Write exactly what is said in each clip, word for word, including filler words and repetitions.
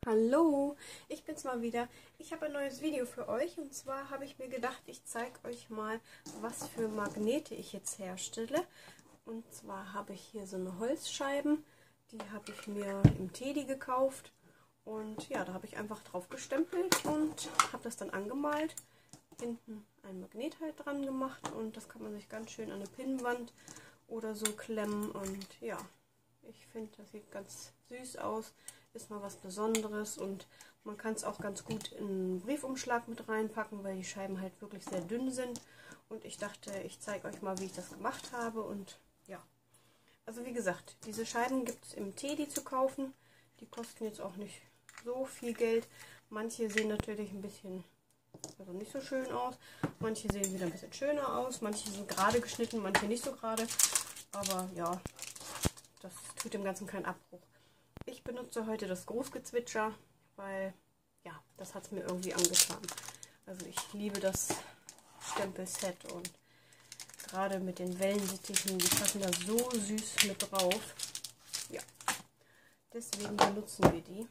Hallo, ich bin's mal wieder. Ich habe ein neues Video für euch und zwar habe ich mir gedacht, ich zeige euch mal, was für Magnete ich jetzt herstelle. Und zwar habe ich hier so eine Holzscheiben, die habe ich mir im Teddy gekauft und ja, da habe ich einfach drauf gestempelt und habe das dann angemalt. Hinten ein Magnet halt dran gemacht und das kann man sich ganz schön an eine Pinnwand oder so klemmen und ja, ich finde, das sieht ganz süß aus. Ist mal was Besonderes und man kann es auch ganz gut in einen Briefumschlag mit reinpacken, weil die Scheiben halt wirklich sehr dünn sind. Und ich dachte, ich zeige euch mal, wie ich das gemacht habe. Und ja, also wie gesagt, diese Scheiben gibt es im Teddy zu kaufen. Die kosten jetzt auch nicht so viel Geld. Manche sehen natürlich ein bisschen, also nicht so schön aus. Manche sehen wieder ein bisschen schöner aus. Manche sind gerade geschnitten, manche nicht so gerade. Aber ja, das tut dem Ganzen keinen Abbruch. Ich benutze heute das Großgezwitscher, weil ja, das hat es mir irgendwie angetan. Also ich liebe das Stempelset und gerade mit den Wellensittichen, die passen da so süß mit drauf. Ja, deswegen benutzen wir die.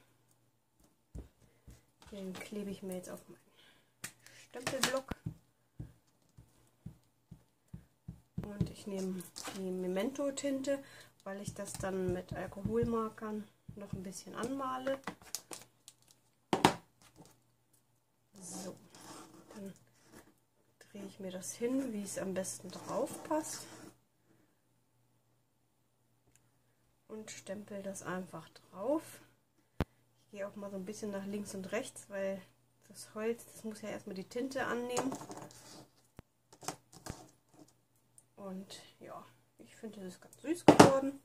Den klebe ich mir jetzt auf meinen Stempelblock. Und ich nehme die Memento-Tinte, weil ich das dann mit Alkoholmarkern noch ein bisschen anmale. So, dann drehe ich mir das hin, wie es am besten drauf passt. Und stempel das einfach drauf. Ich gehe auch mal so ein bisschen nach links und rechts, weil das Holz, das muss ja erstmal die Tinte annehmen. Und ja, ich finde, das ist ganz süß geworden.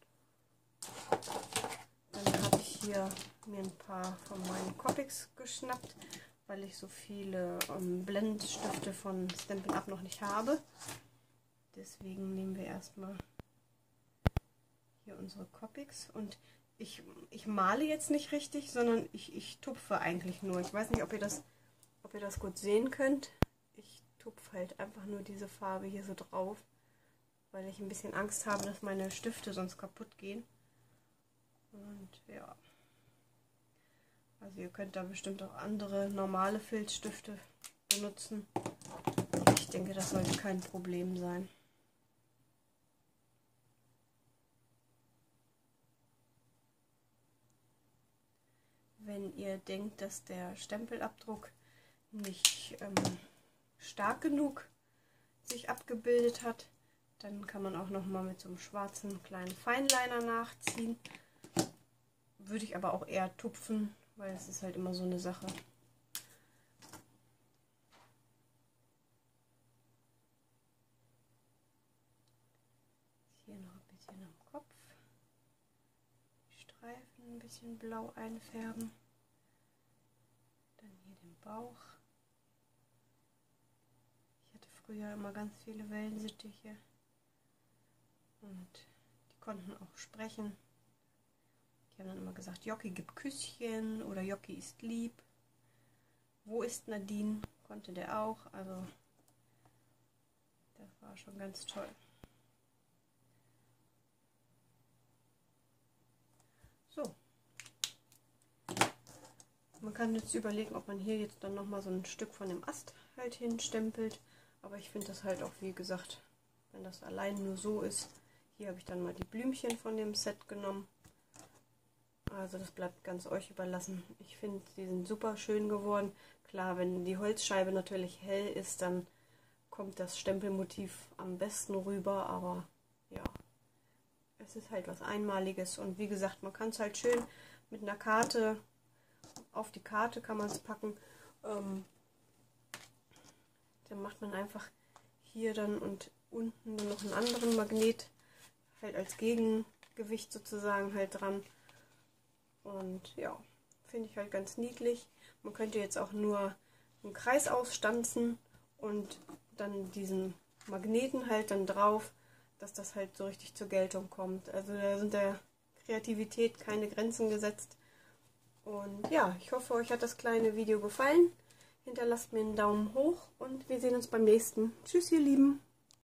Dann habe ich hier mir ein paar von meinen Copics geschnappt, weil ich so viele ähm, Blendstifte von Stampin' Up noch nicht habe. Deswegen nehmen wir erstmal hier unsere Copics. Und ich, ich male jetzt nicht richtig, sondern ich, ich tupfe eigentlich nur. Ich weiß nicht, ob ihr das, ob ihr das gut sehen könnt. Ich tupfe halt einfach nur diese Farbe hier so drauf, weil ich ein bisschen Angst habe, dass meine Stifte sonst kaputt gehen. Und ja, also ihr könnt da bestimmt auch andere normale Filzstifte benutzen. Ich denke, das sollte kein Problem sein. Wenn ihr denkt, dass der Stempelabdruck nicht ähm, stark genug sich abgebildet hat, dann kann man auch noch mal mit so einem schwarzen kleinen Feinliner nachziehen. Würde ich aber auch eher tupfen, weil es ist halt immer so eine Sache. Hier noch ein bisschen am Kopf. Die Streifen ein bisschen blau einfärben. Dann hier den Bauch. Ich hatte früher immer ganz viele Wellensittiche. Und die konnten auch sprechen. Die haben dann immer gesagt, Jocki gibt Küsschen oder Jocki ist lieb. Wo ist Nadine? Konnte der auch. Also das war schon ganz toll. So. Man kann jetzt überlegen, ob man hier jetzt dann nochmal so ein Stück von dem Ast halt hinstempelt. Aber ich finde das halt auch, wie gesagt, wenn das allein nur so ist. Hier habe ich dann mal die Blümchen von dem Set genommen. Also das bleibt ganz euch überlassen. Ich finde, die sind super schön geworden. Klar, wenn die Holzscheibe natürlich hell ist, dann kommt das Stempelmotiv am besten rüber. Aber ja, es ist halt was Einmaliges. Und wie gesagt, man kann es halt schön mit einer Karte, auf die Karte kann man es packen. Ähm, dann macht man einfach hier dann und unten noch einen anderen Magnet, halt als Gegengewicht sozusagen halt dran. Und ja, finde ich halt ganz niedlich. Man könnte jetzt auch nur einen Kreis ausstanzen und dann diesen Magneten halt dann drauf, dass das halt so richtig zur Geltung kommt. Also da sind der Kreativität keine Grenzen gesetzt. Und ja, ich hoffe, euch hat das kleine Video gefallen. Hinterlasst mir einen Daumen hoch und wir sehen uns beim nächsten. Tschüss, ihr Lieben!